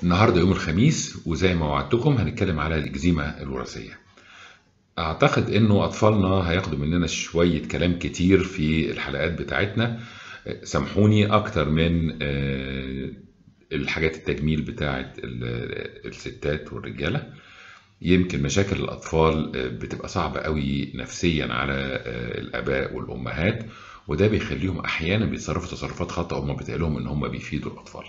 النهارده يوم الخميس، وزي ما وعدتكم هنتكلم على الإكزيما الوراثية. أعتقد إنه أطفالنا هياخدوا مننا شوية كلام كتير في الحلقات بتاعتنا. سامحوني أكتر من الحاجات التجميل بتاعت الستات والرجالة. يمكن مشاكل الأطفال بتبقى صعبة قوي نفسيا على الآباء والأمهات، وده بيخليهم أحيانا بيتصرفوا تصرفات خطأ وهم بيتقالهم إن هم بيفيدوا الأطفال.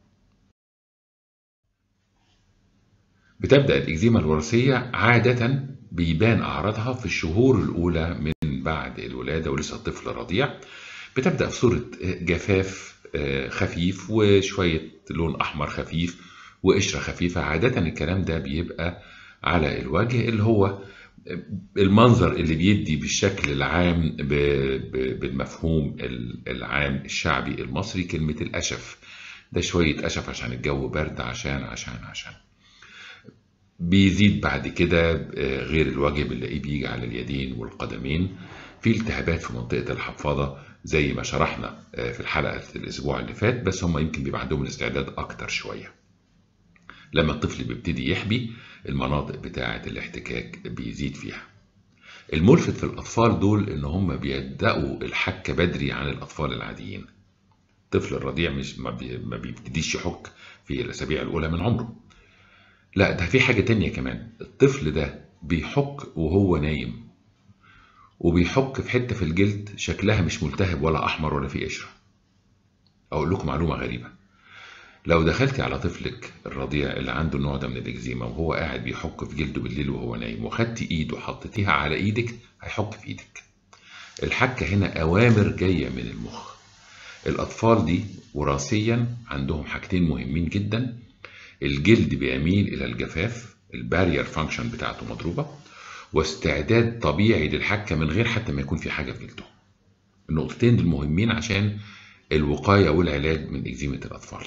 بتبدأ الإكزيما الوراثية عادة بيبان أعراضها في الشهور الأولى من بعد الولادة ولسه الطفل رضيع. بتبدأ في صورة جفاف خفيف وشوية لون أحمر خفيف وقشرة خفيفة. عادة الكلام ده بيبقى على الوجه، اللي هو المنظر اللي بيدي بالشكل العام بالمفهوم العام الشعبي المصري كلمة الأشف. ده شوية أشف عشان الجو برد، عشان بيزيد بعد كده. غير الوجه بنلاقيه بيجي على اليدين والقدمين، في التهابات في منطقة الحفاضة زي ما شرحنا في الحلقة الأسبوع اللي فات، بس هم يمكن بيبقى عندهم الاستعداد أكتر شوية. لما الطفل بيبتدي يحبي، المناطق بتاعة الاحتكاك بيزيد فيها. الملفت في الأطفال دول إن هم بيبدأوا الحك بدري عن الأطفال العاديين. الطفل الرضيع مش ما بيبتديش يحك في الأسابيع الأولى من عمره. لا، ده في حاجة تانية كمان. الطفل ده بيحك وهو نايم، وبيحك في حتة في الجلد شكلها مش ملتهب ولا أحمر ولا فيه قشرة. أقول لكم معلومة غريبة: لو دخلتي على طفلك الرضيع اللي عنده النوع ده من الإكزيما وهو قاعد بيحك في جلده بالليل وهو نايم، وخدتي إيده وحطيتيها على إيدك، هيحك في إيدك. الحكة هنا أوامر جاية من المخ. الأطفال دي وراثيا عندهم حاجتين مهمين جدا: الجلد بيميل إلى الجفاف، البارير فانكشن بتاعته مضروبة، واستعداد طبيعي للحكة من غير حتى ما يكون في حاجة في جلده. النقطتين دول مهمين عشان الوقاية والعلاج من إكزيمة الأطفال.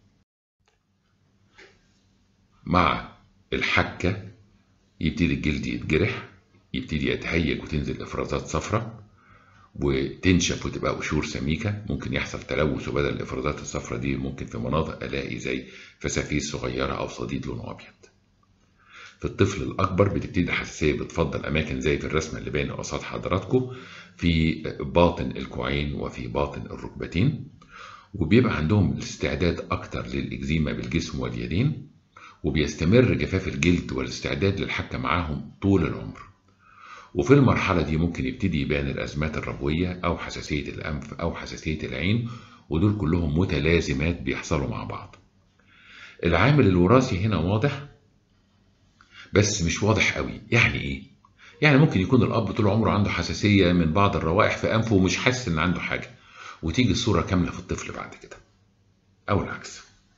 مع الحكة يبتدي الجلد يتجرح، يبتدي يتهيج وتنزل إفرازات صفراء وتنشف وتبقى قشور سميكة. ممكن يحصل تلوث، وبدل الإفرازات الصفراء دي ممكن في مناطق ألاقي زي فسافيس صغيرة أو صديد لونه أبيض. في الطفل الأكبر بتبتدي الحساسية بتفضل أماكن زي في الرسمة اللي باينة قصاد حضراتكم، في باطن الكوعين وفي باطن الركبتين، وبيبقى عندهم الاستعداد أكتر للإكزيما بالجسم واليدين، وبيستمر جفاف الجلد والاستعداد للحكة معاهم طول العمر. وفي المرحلة دي ممكن يبتدي يبان الأزمات الربوية أو حساسية الأنف أو حساسية العين، ودول كلهم متلازمات بيحصلوا مع بعض. العامل الوراثي هنا واضح، بس مش واضح قوي. يعني ايه؟ يعني ممكن يكون الاب طول عمره عنده حساسيه من بعض الروائح في انفه ومش حاسس ان عنده حاجه، وتيجي الصوره كامله في الطفل بعد كده، او العكس.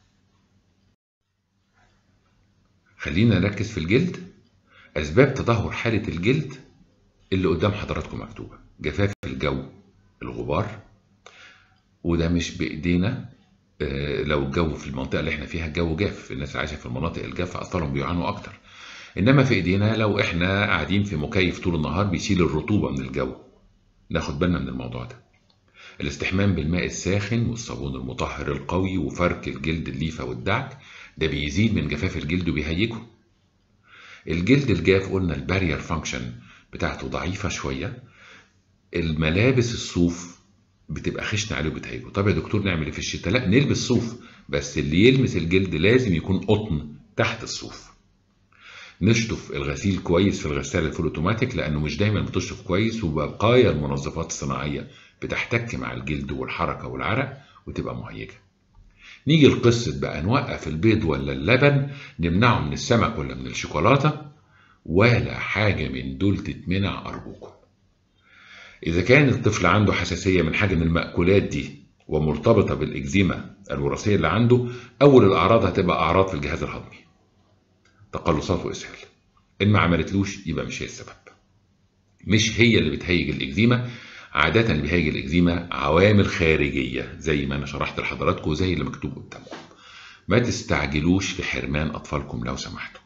خلينا نركز في الجلد. اسباب تدهور حاله الجلد اللي قدام حضراتكم مكتوبه: جفاف الجو، الغبار، وده مش بايدينا. لو الجو في المنطقه اللي احنا فيها الجو جاف، الناس اللي عايشه في المناطق الجافه اطفالهم بيعانوا اكتر. انما في ايدينا لو احنا قاعدين في مكيف طول النهار بيشيل الرطوبه من الجو، ناخد بالنا من الموضوع ده. الاستحمام بالماء الساخن والصابون المطهر القوي وفرك الجلد الليفة والدعك، ده بيزيد من جفاف الجلد وبيهيجه. الجلد الجاف قلنا البارير فانكشن بتاعته ضعيفة شوية. الملابس الصوف بتبقى خشنة عليه وبتهيجه. طب يا دكتور نعمل ايه في الشتاء؟ لا، نلبس صوف، بس اللي يلمس الجلد لازم يكون قطن تحت الصوف. نشطف الغسيل كويس في الغسالة الفول اوتوماتيك، لانه مش دايما بتشطف كويس، وبقايا المنظفات الصناعية بتحتك مع الجلد والحركة والعرق وتبقى مهيجة. نيجي لقصة بقى: نوقف البيض ولا اللبن؟ نمنعه من السمك ولا من الشوكولاتة؟ ولا حاجة من دول تتمنع أرجوكم. إذا كان الطفل عنده حساسية من حاجة من المأكولات دي ومرتبطة بالإكزيما الوراثية اللي عنده، أول الأعراض هتبقى أعراض في الجهاز الهضمي، تقلصات وإسهال. إن ما عملتلوش يبقى مش هي السبب، مش هي اللي بتهيج الإكزيما. عادة اللي بيهيج الإكزيما عوامل خارجية زي ما أنا شرحت لحضراتكم وزي اللي مكتوب قدامكم. ما تستعجلوش في حرمان أطفالكم لو سمحتوا.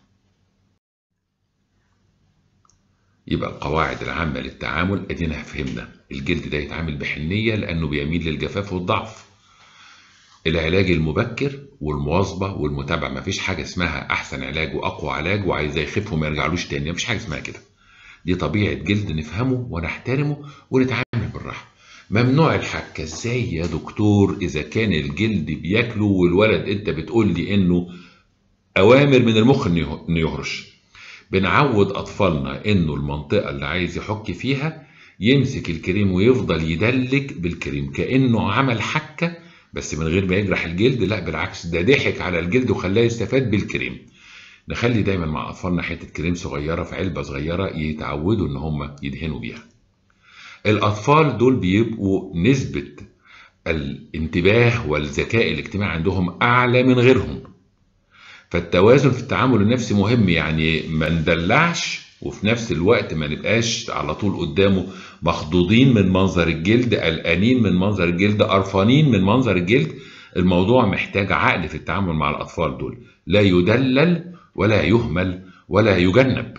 يبقى القواعد العامة للتعامل ادينا فهمنا: الجلد ده يتعامل بحنية لأنه بيميل للجفاف والضعف، العلاج المبكر والمواظبه والمتابعه. مفيش حاجه اسمها احسن علاج واقوى علاج وعايز يخف وما يرجعلوش تاني، مفيش حاجه اسمها كده. دي طبيعه جلد نفهمه ونحترمه ونتعامل بالراحه. ممنوع الحكه ازاي يا دكتور اذا كان الجلد بياكله والولد انت بتقول لي انه اوامر من المخ انه يهرش؟ بنعود اطفالنا انه المنطقه اللي عايز يحك فيها يمسك الكريم ويفضل يدلك بالكريم كانه عمل حكه، بس من غير ما يجرح الجلد. لا بالعكس، ده ضحك على الجلد وخلاه يستفاد بالكريم. نخلي دايما مع اطفالنا حته كريم صغيره في علبه صغيره يتعودوا ان هم يدهنوا بيها. الاطفال دول بيبقوا نسبه الانتباه والذكاء الاجتماعي عندهم اعلى من غيرهم، فالتوازن في التعامل النفسي مهم. يعني ما ندلعش وفي نفس الوقت ما نبقاش على طول قدامه مخضوضين من منظر الجلد، قلقانين من منظر الجلد، قرفانين من منظر الجلد. الموضوع محتاج عقل في التعامل مع الأطفال دول، لا يدلل ولا يهمل ولا يجنب.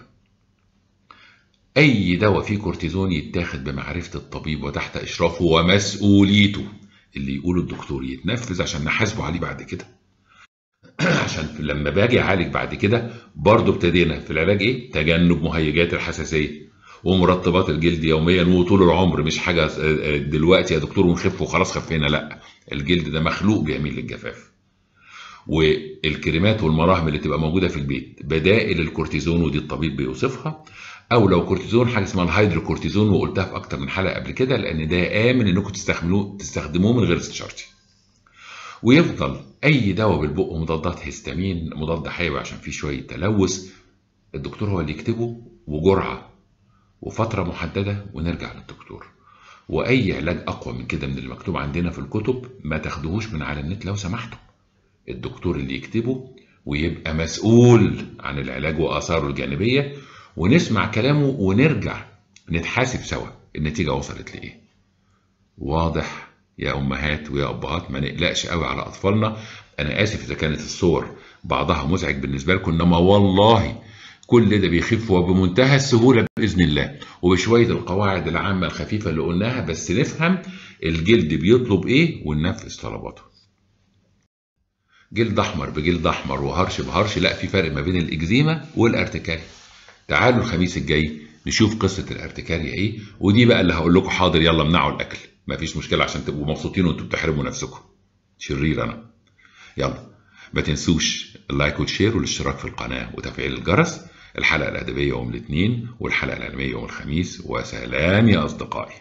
أي دواء فيه كورتيزون يتاخد بمعرفة الطبيب وتحت إشرافه ومسؤوليته. اللي يقوله الدكتور يتنفذ عشان نحاسبه عليه بعد كده. عشان لما باجي اعالج بعد كده برضه ابتدينا في العلاج ايه؟ تجنب مهيجات الحساسيه ومرطبات الجلد يوميا وطول العمر. مش حاجه دلوقتي يا دكتور ونخف وخلاص خفينا، لا، الجلد ده مخلوق بيميل للجفاف. والكريمات والمراهم اللي تبقى موجوده في البيت بدائل الكورتيزون، ودي الطبيب بيوصفها. او لو كورتيزون حاجه اسمها الهيدروكورتيزون، وقلتها في اكتر من حلقه قبل كده، لان ده امن انكم تستخدموه من غير استشارتي. ويفضل اي دواء بالبق مضادات هيستامين، مضاد حيوي عشان فيه شويه تلوث، الدكتور هو اللي يكتبه وجرعه وفتره محدده ونرجع للدكتور. واي علاج اقوى من كده من اللي مكتوب عندنا في الكتب ما تاخدوهوش من على النت لو سمحتوا. الدكتور اللي يكتبه ويبقى مسؤول عن العلاج واثاره الجانبيه، ونسمع كلامه ونرجع نتحاسب سوا النتيجه وصلت لايه. واضح يا امهات ويا ابهات؟ ما نقلقش قوي على اطفالنا. انا اسف اذا كانت الصور بعضها مزعج بالنسبه لكم، انما والله كل ده بيخف وبمنتهى السهوله باذن الله، وبشويه القواعد العامه الخفيفه اللي قلناها، بس نفهم الجلد بيطلب ايه وننفذ طلباته. جلد احمر بجلد احمر وهرش بهرش، لا، في فرق ما بين الاكزيما والارتكاريا. تعالوا الخميس الجاي نشوف قصه الارتكاريا ايه، ودي بقى اللي هقول لكم حاضر يلا امنعوا الاكل، مفيش مشكله عشان تبقوا مبسوطين وانتوا بتحرموا نفسكم. شرير انا. يلا ما تنسوش اللايك والشير والاشتراك في القناه وتفعيل الجرس. الحلقه الادبيه يوم الاثنين والحلقه العلميه يوم الخميس، وسلام يا اصدقائي.